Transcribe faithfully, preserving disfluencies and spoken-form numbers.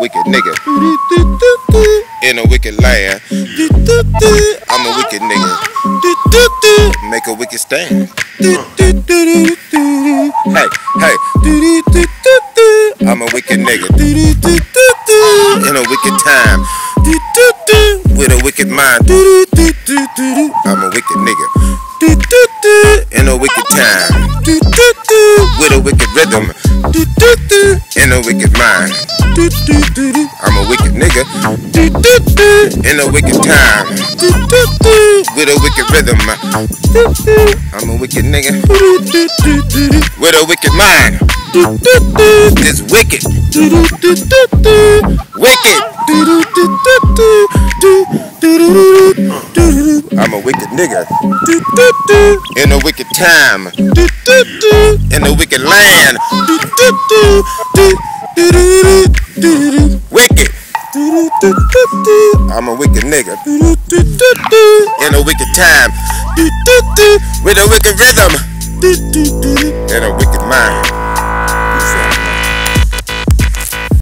wicked nigga in a wicked land. I'm a wicked nigga. Make a wicked stand. Hey, hey. I'm a wicked nigga in a wicked time with a wicked mind. I'm a wicked nigga in a wicked time with a wicked rhythm in a wicked mind. I'm a wicked nigga in a wicked time with a wicked rhythm. I'm a wicked nigga with a wicked mind. This wicked, wicked. I'm a wicked nigga in a wicked time in a wicked land. Wicked. I'm a wicked nigga in a wicked time with a wicked rhythm.